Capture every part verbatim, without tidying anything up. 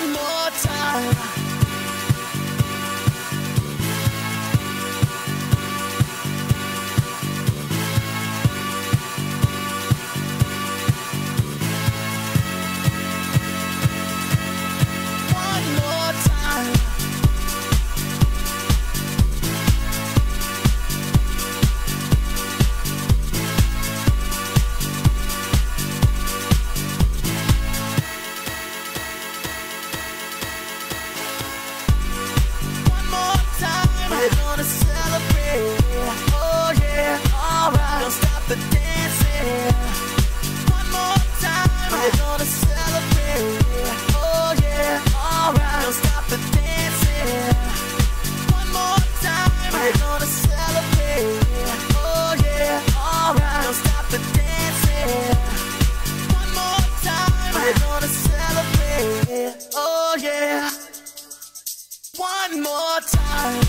One more time. We're gonna celebrate, oh yeah, alright. Don't stop the dancing. One more time. We're gonna celebrate, oh yeah, alright. Don't stop the dancing. One more time. We're gonna celebrate, oh yeah, alright. Don't stop the dancing. One more time. We're gonna celebrate, oh yeah. One more time.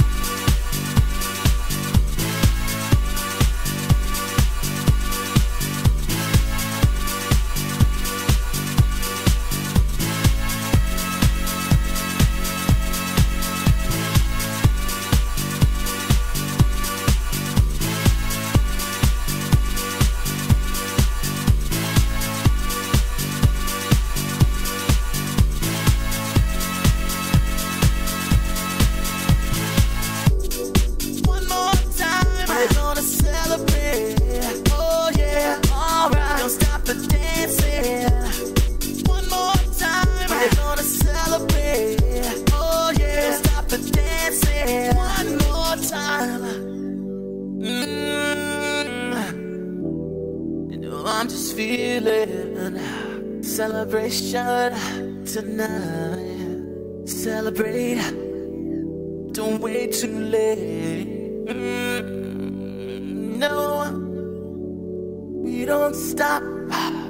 We're gonna celebrate, oh yeah, alright. Don't stop the dancing. One more time. We're gonna celebrate, oh yeah. Don't stop the dancing. One more time. Mm. You know I'm just feeling celebration tonight. Celebrate, don't wait too late. Mm. No, we don't stop.